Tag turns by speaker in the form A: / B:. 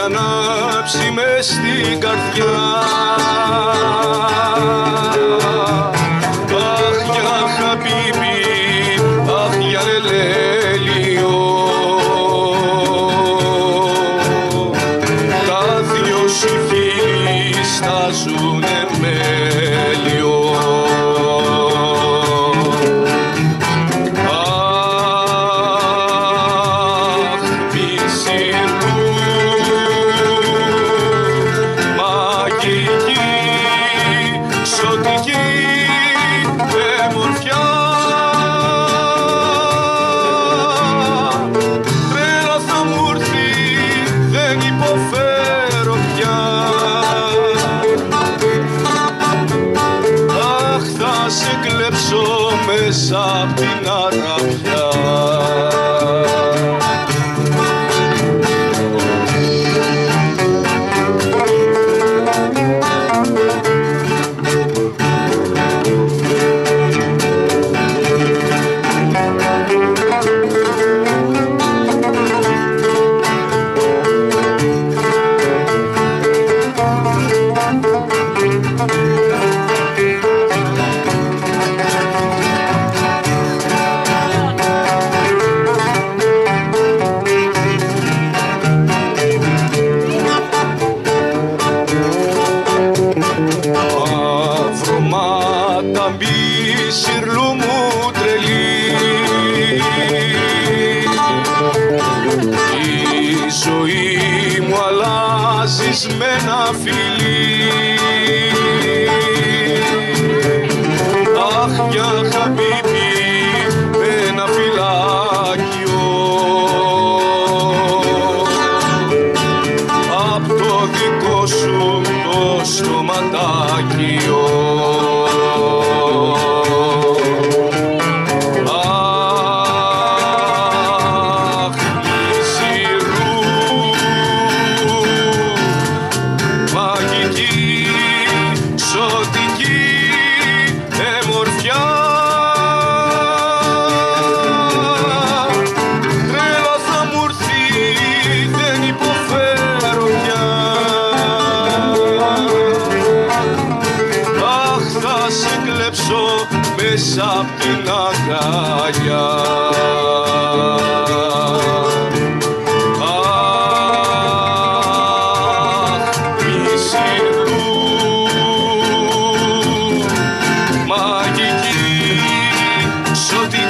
A: ανάψει μες στην καρδιά. Αχ για χαμπίμπι, αχ για λελέλιο, τα δυο σου φίλοι στάζουνε μέλιο. Μέσα απ' την αραβιά. Σιρλού μου τρελή, η ζωή μου αλλάζεις με ένα φιλί. Αχ για χαμπίμπι με ένα φυλάκιο, απ' το δικό σου το στοματάκιο. Μέσα απ' την αγκαλιά. Αχ, μισηρού, μαγική, σωτική.